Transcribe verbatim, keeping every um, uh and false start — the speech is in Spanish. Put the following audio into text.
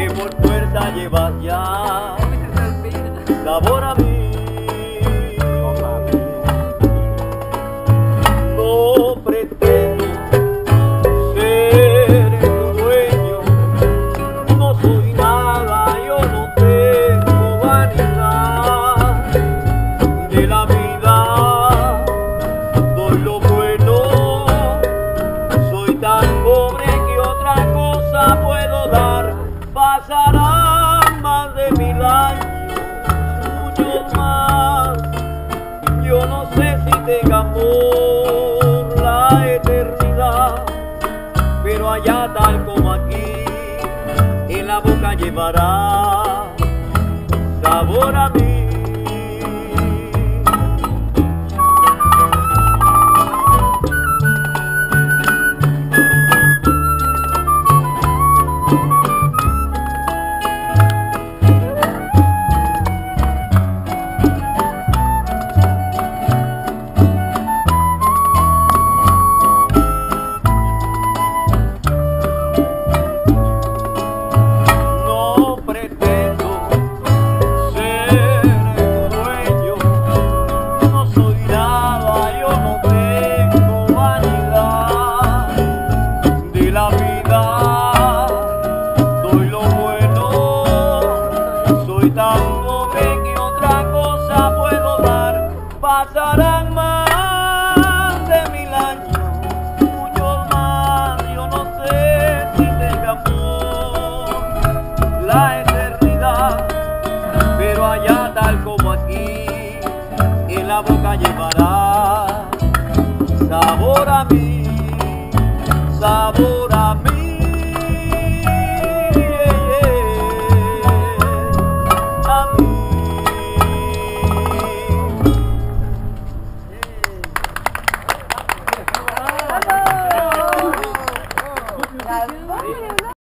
que por fuerza llevas ya sabor a mí. No pretendo ser tu dueño, no soy nada, yo no tengo vanidad de la vida, doy lo bueno, soy tan pobre que otra cosa puedo dar. Pasarán más de mil años, muchos más, yo no sé si tenga amor la eternidad, pero allá tal como aquí, en la boca llevará sabor a mí. Tan pobre que otra cosa puedo dar. Pasarán más de mil años, muchos más, yo no sé si tenga amor la eternidad, pero allá tal como aquí, en la boca llevará sabor a mí, sabor a mí. Bravo.